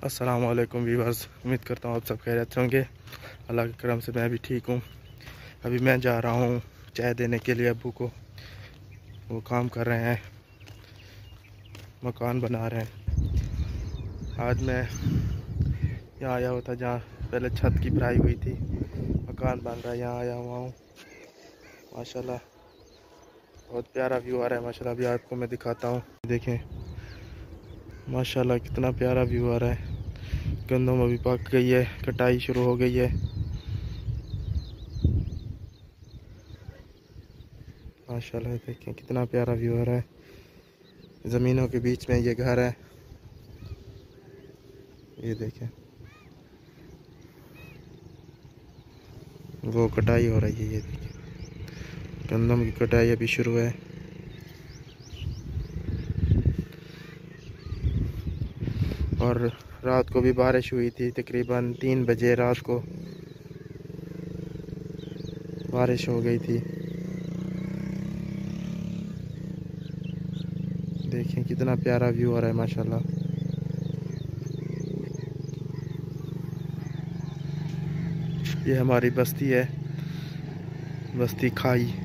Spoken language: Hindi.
अस्सलाम वालेकुम व्यूअर्स, उम्मीद करता हूँ आप सब खैरियत होंगे। अल्लाह के करम से मैं भी ठीक हूँ। अभी मैं जा रहा हूँ चाय देने के लिए अब्बू को। वो काम कर रहे हैं, मकान बना रहे हैं। आज मैं यहाँ आया हुआ था जहाँ पहले छत की भराई हुई थी, मकान बन रहा है, यहाँ आया हुआ हूँ। माशाल्लाह बहुत प्यारा व्यू आ रहा है। माशाल्लाह अभी आपको मैं दिखाता हूँ, देखें माशाल्लाह कितना प्यारा व्यू आ रहा है। गंदम अभी पक गई है, कटाई शुरू हो गई है। माशाल्लाह देखें कितना प्यारा व्यू आ रहा है। ज़मीनों के बीच में ये घर है, ये देखें वो कटाई हो रही है। ये देखें गंदम की कटाई अभी शुरू है। और रात को भी बारिश हुई थी, तकरीबन 3 बजे रात को बारिश हो गई थी। देखें कितना प्यारा व्यू आ रहा है माशाल्लाह। ये हमारी बस्ती है, बस्ती खाई।